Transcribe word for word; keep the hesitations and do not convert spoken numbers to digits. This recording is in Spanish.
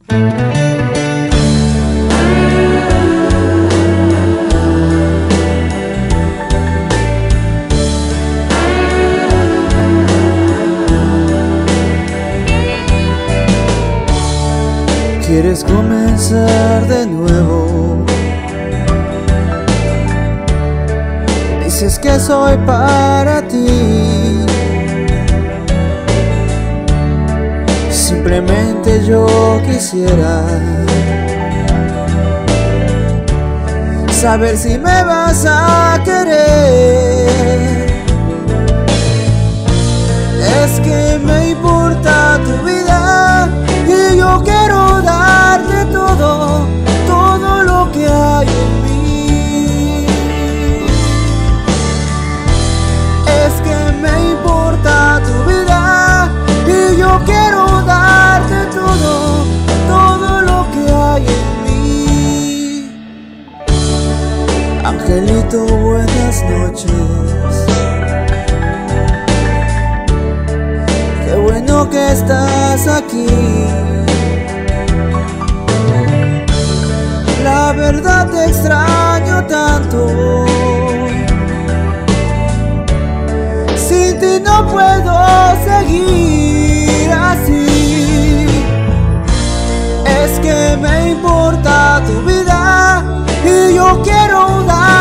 Quieres comenzar de nuevo. Dices que soy para ti. Simplemente yo quisiera saber si me vas a querer. Es que me importa tu vida y yo quiero darte todo, todo lo que hay en mí. Es que me importa tu vida y yo quiero darte todo, todo lo que hay en mí. Angelito, buenas noches. Qué bueno que estás aquí. La verdad te extraño tanto. Sin ti no puedo seguir así. Es que me importa tu vida y yo quiero dar